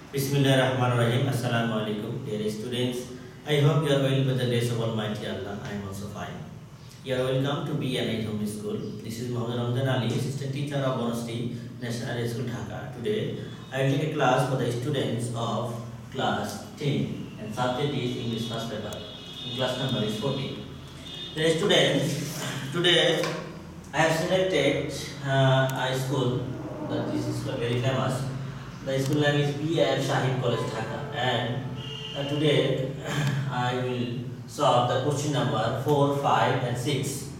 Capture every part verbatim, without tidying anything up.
Bismillahirrahmanirrahim. Assalamualaikum, dear students. I hope you are well by the grace of Almighty Allah. I am also fine. You are welcome to B N I Home School. This is Mohammed Ramzan Ali, Assistant Teacher of Honesty National High School, Dhaka. Today, I will take a class for the students of class ten, and subject is English first paper. Class number is fourteen. The students, today I have selected uh, a school that this is very famous. The school name is B M Shahid College, Dhaka, and uh, today I will solve the question number four, five, and six.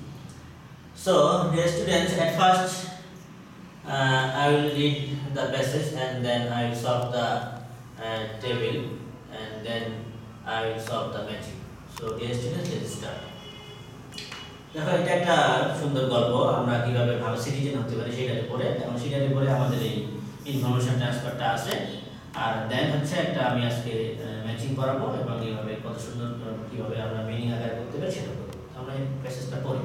So, dear students, at first uh, I will read the passage and then I will solve the uh, table and then I will solve the matching. So, dear students, let's start. দেখো এটা একটা সুন্দর গল্প আমরা কিভাবে ভালো citizen হতে পারি সেটার উপরে এবং সেটার উপরে আমাদের এই ইনফরমেশন ট্রান্সফারটা আছে আর দেন হচ্ছে একটা আমি আজকে ম্যাচিং করাবো এবং এইভাবে কত সুন্দর কিভাবে আমরা মিনিং আকারে করতে পারি সেটা করব আমরা এই প্যাসেজটা পড়ি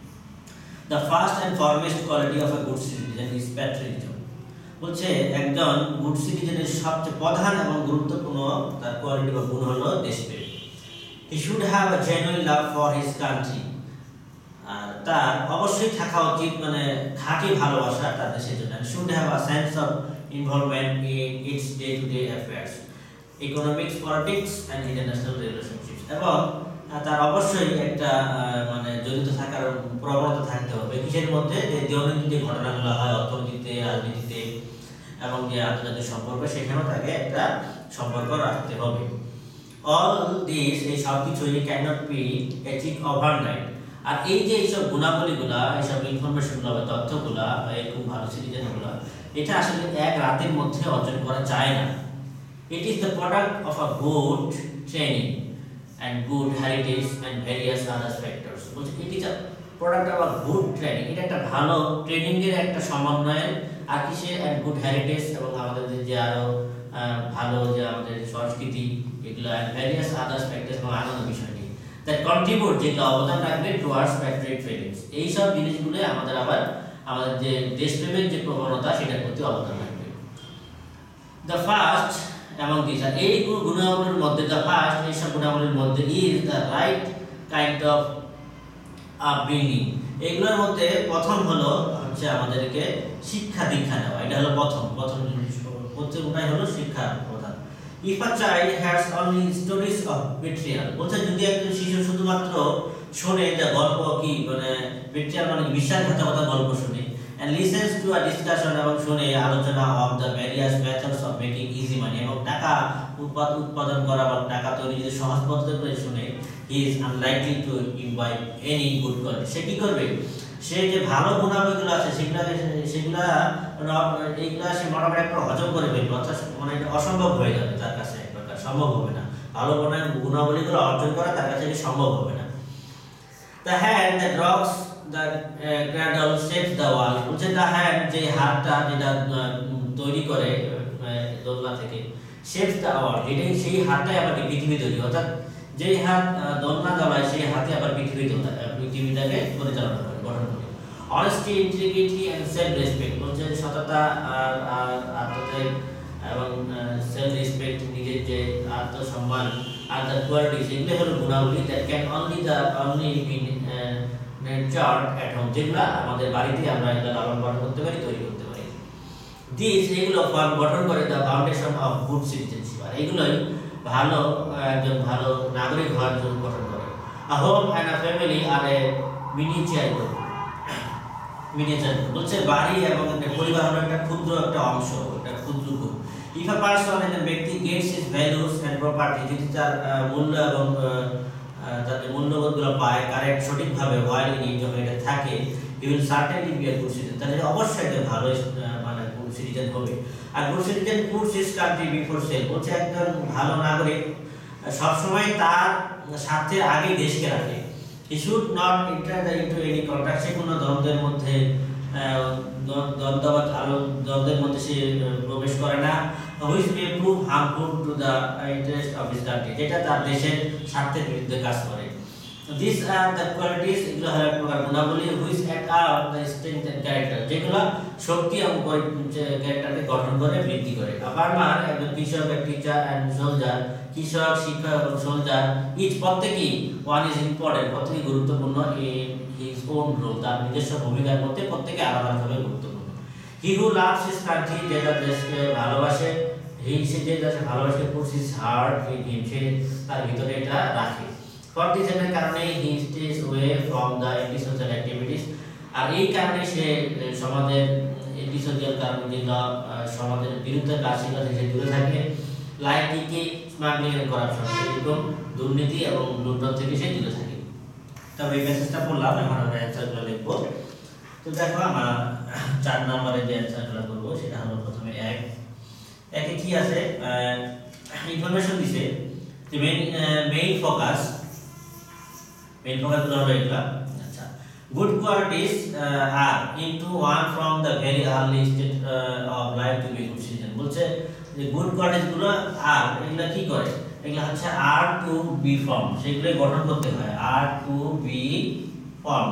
the first and foremost quality of a good citizen is patriotism বলছে একজন গুড সিটিজেনের সবচেয়ে প্রধান এবং গুরুত্বপূর্ণ তার কোয়ালিটি বা গুণ হলো দেশপ্রেম he should have a genuine love for his country আর তার অবশ্যই থাকা উচিত মানে খাঁটি ভালোবাসা তার দেশের জন্য should have a sense of involvement in its day to day affairs economics politics and international relationships এবং তার অবশ্যই একটা মানে জড়িত থাকার প্রবণতা থাকতে হবে কিসের মধ্যে যে দৈনন্দিন যে ঘটনাগুলো হয় অর্থনীতিতে রাজনীতিতে এবং যে আন্তর্জাতিক সম্পর্ক সেখানেও তাকে একটা সম্পর্ক রাখতে হবে অল দিস এই সব কিছুই can not be achieve overnight আর এই যে এইসব গুণাবলীগুলা এইসব ইনফরমেশনগুলো বা তথ্যগুলা বা এরকম ভালো সিটিজেনগুলো এটা আসলে এক রাতের মধ্যে অর্জন করা যায় না it is the product of a good training and good heritage and various other factors বলছে it is a product of a good training এটা একটা ভালো ট্রেনিংয়ের একটা সমন্বয়ের আর কিসে অ্যান্ড গুড হেরিটেজ এবং আমাদের যে আরও ভালো যে আমাদের সংস্কৃতি এগুলো অ্যান্ড ভেরিয়াস আদার ফ্যাক্টরস এবং আনন্দ বিষয় that contribute যেগুলো অবদান রাখবে towards patriotic feelings এই সব জিনিসগুলো আমাদের আবার আমাদের যে দেশপ্রেমের যে প্রবণতা সেটার প্রতি অবদান রাখবে the first among these আর এই গুণাবলীর মধ্যে the first এই সব গুণাবলীর মধ্যে is the right kind of upbringing এগুলোর মধ্যে প্রথম হলো হচ্ছে আমাদেরকে শিক্ষা দীক্ষা নেওয়া এটা হলো প্রথম প্রথম জিনিস প্রথমটাই হলো শিক্ষা প্রধান If a child has only stories of betrayal, বলছে যদি একজন শিশু শুধুমাত্র শুনে যে গল্প কি মানে betrayal মানে বিশ্বাসঘাতকতার গল্প শুনে and listens to a discussion এবং শুনে আলোচনা of the various methods of making easy money এবং টাকা উৎপাদন করা বা টাকা তৈরি যদি সহজ পদ্ধতিতে শুনে he is unlikely to imbibe any good quality সে কি করবে সে যে ভালো গুণাবলীগুলো আছে সেগুলা সেগুলা এইগুলা সে মোটামুটি একটা হজম করে ফেলবে অর্থাৎ মানে অসম্ভব হয়ে যাবে তার কাছে এক প্রকার সম্ভব হবে না ভালো গুণাবলীগুলো অর্জন করা তার কাছে সম্ভব হবে না the hand that rocks the cradle shapes the world বলছে দ্য হ্যান্ড যে হাতটা যেটা তৈরি করে দোলনা থেকে শেপস দ্য ওয়াল এটাই সেই হাতটাই আবার পৃথিবী তৈরি অর্থাৎ যেই হাত দোলনা দোলায় সেই হাতে আবার পৃথিবী পৃথিবীটাকে পরিচালনা করে গঠন করে honesty integrity and self respect বলছে সততা আর আত্মত্যাগ এবং সেলফ রেসপেক্ট নিজের যে আত্মসম্মান আর দ্য কোয়ালিটিস এগুলো হলো গুণাবলী that can only the only be nurtured at home যেগুলো আমাদের বাড়িতে আমরা এটা লালন পালন করতে পারি তৈরি করতে পারি দিস এগুলো ফর্ম গঠন করে the foundation of good citizenship আর এগুলোই ভালো একজন ভালো নাগরিক হওয়ার জন্য গঠন করে a home and a family আর এ মিনিয়েচার গ্রুপ মিনিয়েচার বলছে বাড়ি এবং একটা পরিবার হলো একটা ক্ষুদ্র একটা অংশ একটা ক্ষুদ্র গ্রুপ ইফ আ পারসন একজন ব্যক্তি gets his values and property যদি তার মূল্য এবং তার মূল্যবোধগুলো পায় কারেক্ট সঠিকভাবে ওয়াইল ইন যখন এটা থাকে he will certainly be a good citizen তাহলে অবশ্যই একটা ভালো মানে গুড সিটিজেন হবে আর good citizen puts his country before self বলছে একজন ভালো নাগরিক সবসময় তার স্বার্থের আগে দেশকে রাখে he should not enter the into any contract সে কোনো দ্বন্দ্বের মধ্যে দ্বন্দ্ব বা আরো দ্বন্দ্বের মধ্যে সে প্রবেশ করে না which may prove harmful to the interest of his country যেটা তার দেশের স্বার্থের বিরুদ্ধে কাজ করে These are the qualities এগুলো হলো এক প্রকার গুণাবলী which act out the strength and character যেগুলো শক্তি এবং ক্যারেক্টারকে গঠন করে বৃদ্ধি করে। A farmer, একজন কৃষক, a teacher and soldier, কৃষক, শিক্ষক এবং সোলজার, each প্রত্যেকই one is important, প্রত্যেকই গুরুত্বপূর্ণ in his own role, তার নিজস্ব ভূমিকার মধ্যে প্রত্যেকই আলাদাভাবে গুরুত্বপূর্ণ। He who loves his country, যে তার দেশকে ভালোবাসে, he সে যে দেশকে ভালোবাসে, puts his heart in him, সে তার ভিতরে এটা রাখে। For this এর কারণে he stays away from the antisocial activities, আর এই কারণে সে সমাজের antisocial কারণে যেগুলো সমাজের বিরুদ্ধে কাজ সেগুলো থেকে দূরে থাকে, লাইক কি স্মাগলিং এন্ড করাপশন, এরকম দুর্নীতি এবং লুটপাট থেকে সে দূরে থাকে। তবে এই মেসেজটা পড়লাম, এখন আমরা অ্যানসারগুলো লিখব। তো দেখো আমরা চার নম্বরে যে অ্যানসারগুলো করব সেটা হলো প্রথমে এক একে কি আছে, ইনফরমেশন দিছে যে main main focus main focus গুলো হলো এগুলা। আচ্ছা, good qualities are into one from the very early stage of life to be good citizen. বলছে যে গুড কোয়ালিটিস গুলো আর এগুলা কি করে, এগুলা হচ্ছে আর টু বি ফর্ম, সেগুলো গঠন করতে হয়, আর টু বি ফর্ম।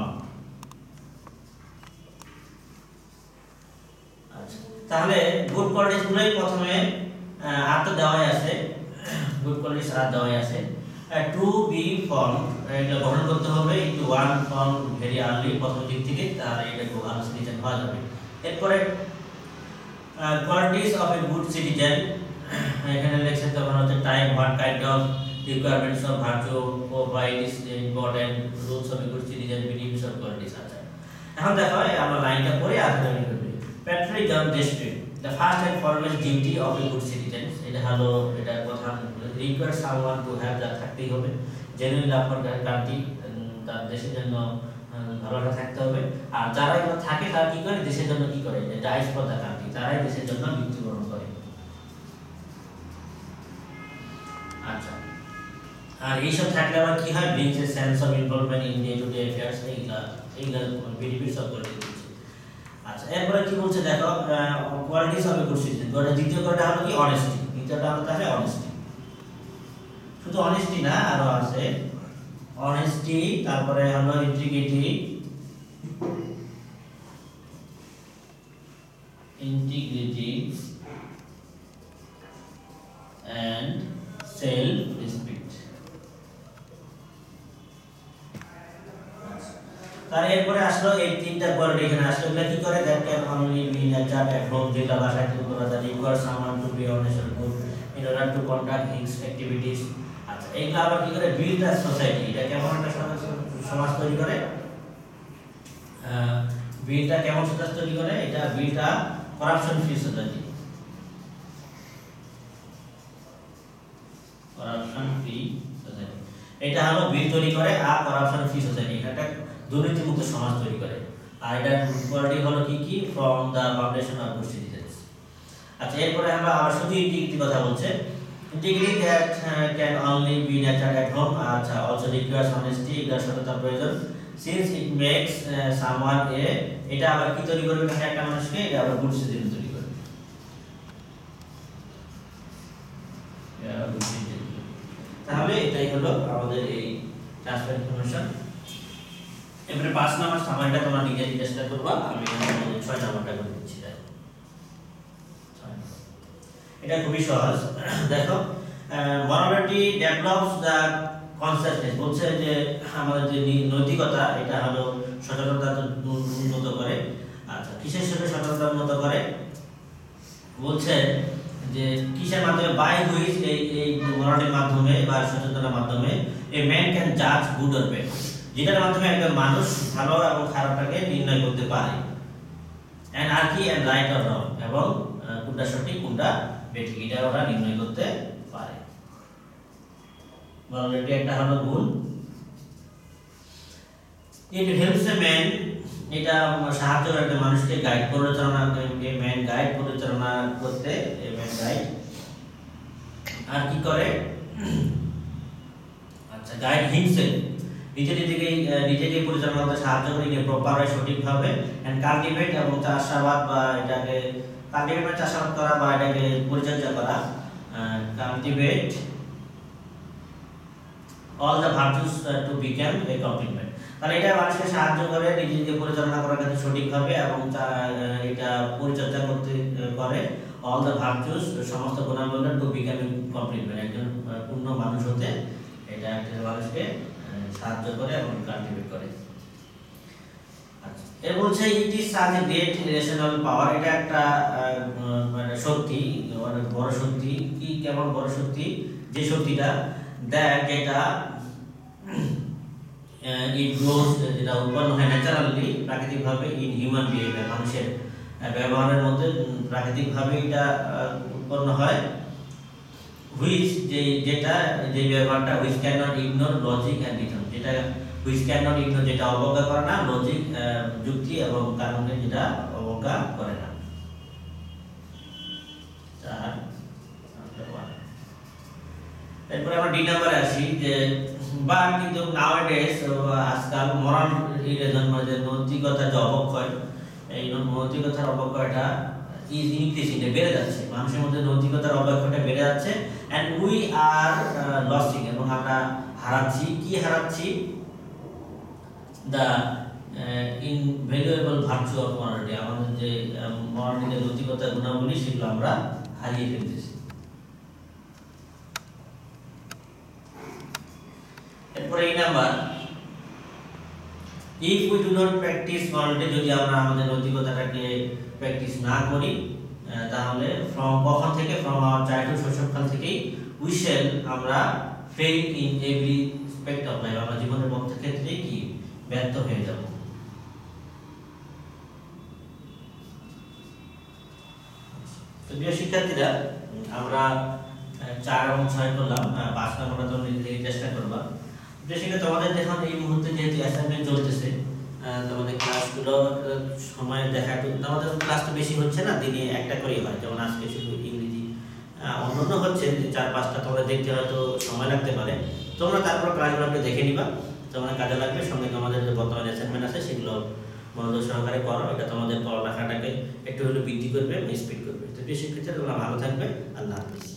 আচ্ছা, তাহলে গুড কোয়ালিটিস গুলোই প্রথমে আর তো দেওয়াই আছে, গুড কোয়ালিটিস আর দেওয়াই আছে, টু বি ফর্ম এটা গঠন করতে হবে into one form very early, প্রথম দিক থেকে তার এটা ভালো সিটিজেন হওয়া যাবে। এরপরে qualities of a good citizen, এখানে লেখছে তখন হচ্ছে time, what kind of requirements of virtue, provide is important, rules of a good citizen, benefits of qualities. আচ্ছা, এখন দেখো আমরা লাইনটা পড়ে আরেকটা লাইন করব। প্যাট্রিয়টিজম, দেশপ্রেম, the first and foremost duty of a good citizen, এটা হলো এটা কথা রিকোয়ার সামওয়ান টু হ্যাভ, যা থাকতেই হবে, জেনুইন লাভ ফর কান্ট্রি, তার দেশের জন্য ভালোবাসা থাকতে হবে। আর যারা এগুলো থাকে তারা কি করে, দেশের জন্য কি করে, ডাইস ফর দ্য কান্ট্রি, তারাই দেশের জন্য মৃত্যুবরণ করে। আচ্ছা, আর এইসব থাকলে আবার কি হয়, brings a sense of involvement in day to day affairs, এইগুলা এইগুলা বেনিফিটস অফ কোয়ালিটি দিচ্ছে। আচ্ছা, এরপরে কি বলছে দেখো, qualities of a good citizen, দ্বিতীয় কোয়ালিটি হলো কি অনেস্টি, দ্বিতীয়টা হলো তাহলে অনেস্টি। শুধু অনেস্টি না, আরো আছে অনেস্টি, তারপরে হলো integrity, integrity and self respect. তার এরপরে আসলো এই তিনটা কোয়ালিটি এখানে আসলো, এগুলা কি করে, that can only be nurtured at home, যেটা ভাষায় কি করা যায়, require someone to be honest and good in order to conduct his activities. আচ্ছা, এইগুলা আবার কি করে, বিল্ড আ সোসাইটি, এটা কেমন একটা সমাজ তৈরি করে, বিল্ডটা কেমন সমাজ তৈরি করে, এটা build a corruption free society, corruption free society, এটা হলো বিল্ড তৈরি করে আর করাপশন ফ্রি সোসাইটি, এটা দুর্নীতিমুক্ত সমাজ তৈরি করে। আর এটা কোয়ালিটি হলো কি কি, from the foundation of good citizens. আচ্ছা, এরপরে আমরা আবার শুধু ইন্টিগ্রিটি কথা বলছে, integrity that can only be nurtured at home. আচ্ছা, অলসো রিকোয়ার্স অনেস্টি, এটার সততা প্রয়োজন, since it makes someone a, এটা আবার কি তৈরি করবে, একটা মানুষকে এটা আবার গুড সিটিজেন তৈরি করবে। তাহলে এটাই হলো আমাদের এই ট্রান্সফার ইনফরমেশন। এবারে পাঁচ নাম্বার সামারিটা তোমরা নিজে চেষ্টা করবা, আমি আমাদের ছয় নাম্বারটা করে দিচ্ছি। এটা খুবই সহজ। দেখো, মরালিটি ডেভেলপস দ্য কনসিয়াসনেস, বলছে যে আমাদের যে নৈতিকতা এটা হলো সচেতনতা উন্নত করে। আচ্ছা, কিসের সাথে সচেতনতা উন্নত করে, বলছে যে কিসের মাধ্যমে, বাই হুইচ, এই এই মরালিটির মাধ্যমে বা সচেতনতার মাধ্যমে এ ম্যান ক্যান জাজ গুড অর ব্যাড, যেটার মাধ্যমে একজন মানুষ ভালো এবং খারাপটাকে নির্ণয় করতে পারে, এন্ড আর কি এন্ড রাইট অর রং, এবং কোনটা সঠিক কোনটা বেঠিক এটা ওরা নির্ণয় করতে পারে। মরালিটি একটা হলো গুণ। ইট হেল্পস এ ম্যান, এটা সাহায্য করে একটা মানুষকে গাইড পরিচালনা, এ ম্যান গাইড পরিচালনা করতে, এ ম্যান গাইড। আর কি করে, আচ্ছা, গাইড হিমসেলফ, নিজে নিজেকে নিজেকে পরিচালনা করতে সাহায্য করে, যে প্রপার সঠিকভাবে, এন্ড কাল্টিভেট, এবং চাষাবাদ বা এটাকে কাল্টিভেট মানে চাষাবাদ করা বা এটাকে পরিচর্যা করা, cultivate all the virtues to become a complement. তাহলে এটা মানুষকে সাহায্য করে নিজেকে পরিচালনা করার ক্ষেত্রে সঠিকভাবে, এবং এটা পরিচর্যা করতে করে অল দ্য ভার্চুস সমস্ত গুণাবলী টু বিকাম এ কমপ্লিটমেন্ট, একজন পূর্ণ মানুষ হতে এটা একটা মানুষকে সাহায্য করে এবং কাল্টিভেট করে। এর বলছে it is such a great rational power, এটা একটা মানে শক্তি, অনেক বড় শক্তি। কি কেমন বড় শক্তি? যে শক্তিটা দ্যাট যেটা ইট গ্রোজ, যেটা উৎপন্ন হয় ন্যাচারালি প্রাকৃতিকভাবে ইন হিউম্যান বিহেভিয়ার, মানুষের ব্যবহারের মধ্যে প্রাকৃতিকভাবে এটা উৎপন্ন হয়। হুইচ যে যেটা যে ব্যবহারটা which can not ignore logic and rhythm, যেটা হুইচ ক্যান নট ইগনোর যেটা অবজ্ঞা করে না, লজিক যুক্তি এবং কারণকে যেটা অবজ্ঞা করে না। এরপরে আমরা ডি নাম্বারে আসি, যে বাট কিন্তু নাওয়াডেজ আজকাল মরাল ইরেজন মানে নৈতিকতা যে অবক্ষয়, এই নৈতিকতার অবক্ষয়টা ইজ ইনক্রিজিং, বেড়ে যাচ্ছে, মানুষের মধ্যে নৈতিকতার অবক্ষয়টা বেড়ে যাচ্ছে। অ্যান্ড উই আর লসিং, এবং আমরা হারাচ্ছি। কি হারাচ্ছি? The invaluable virtue of morality, আমাদের যে মরালিটির নৈতিকতার গুণাবলী সেগুলো আমরা হারিয়ে ফেলতেছি। এরপরে এই number, if we do not practise morality, যদি আমরা আমাদের নৈতিকতাটাকে প্র্যাকটিস না করি, তাহলে ফ্রম কখন থেকে? ফ্রম আওয়ার চাইল্ডহুড, শৈশবকাল থেকেই উই শ্যাল, আমরা fail in every aspect of life, আমরা জীবনের প্রত্যেক ক্ষেত্রে কি ব্যর্থ হয়ে যাব। তো প্রিয় শিক্ষার্থীরা, আমরা চার এবং ছয় করলাম, পাঁচ নাম্বারটা তোমরা নিজে থেকে চেষ্টা করবা। প্রিয় শিক্ষার্থী, তোমাদের দেখুন এই মুহূর্তে যেহেতু অ্যাসাইনমেন্ট চলতেছে, তোমাদের ক্লাসগুলো সময় দেখা, আমাদের ক্লাস তো বেশি হচ্ছে না, দিনে একটা করেই হয়, যেমন আজকে শুধু ইংরেজি, অন্যান্য হচ্ছে চার পাঁচটা, তোমরা দেখতে হয়তো সময় লাগতে পারে। তোমরা তারপর ক্লাসগুলো একটু দেখে নিবা, তোমাদের কাজে লাগবে। সঙ্গে তোমাদের যে বর্তমানে অ্যাসাইনমেন্ট আছে সেগুলো মনোযোগ সহকারে করো, এটা তোমাদের পড়ালেখাটাকে একটু হলেও বৃদ্ধি করবে, স্পিড করবে। তো প্রিয় শিক্ষার্থীরা, তোমরা ভালো থাকবে। আল্লাহ হাফিজ।